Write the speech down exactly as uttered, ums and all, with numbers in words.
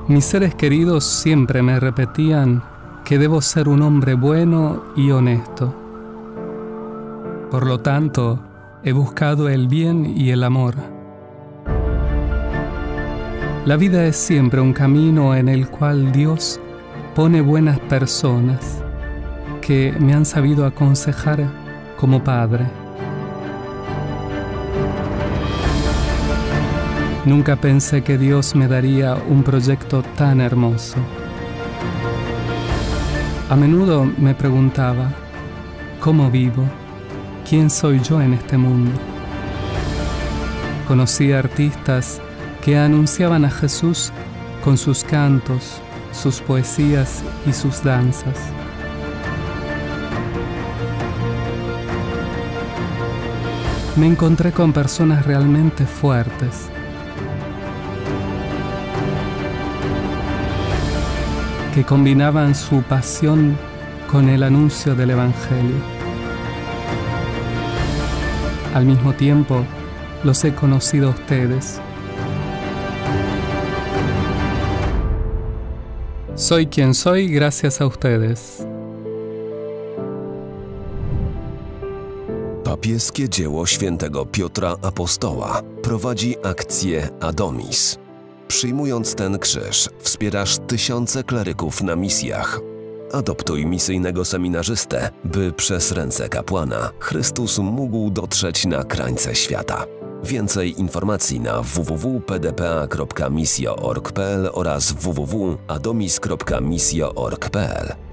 Mis seres queridos siempre me repetían que debo ser un hombre bueno y honesto. Por lo tanto, he buscado el bien y el amor. La vida es siempre un camino en el cual Dios pone buenas personas que me han sabido aconsejar como padre. Nunca pensé que Dios me daría un proyecto tan hermoso. A menudo me preguntaba, ¿cómo vivo? ¿Quién soy yo en este mundo? Conocí a artistas que anunciaban a Jesús con sus cantos, sus poesías y sus danzas. Me encontré con personas realmente fuertes, que combinaban su pasión con el anuncio del Evangelio. Al mismo tiempo, los he conocido a ustedes. Soy quien soy gracias a ustedes. Papieskie dzieło świętego Piotra Apostoła prowadzi akcję Adomis. Przyjmując ten krzyż, wspierasz tysiące kleryków na misjach. Adoptuj misyjnego seminarzystę, by przez ręce kapłana Chrystus mógł dotrzeć na krańce świata. Więcej informacji na w w w kropka p d p a kropka misjo kropka org kropka p l oraz w w w kropka adomis kropka misjo kropka org kropka p l.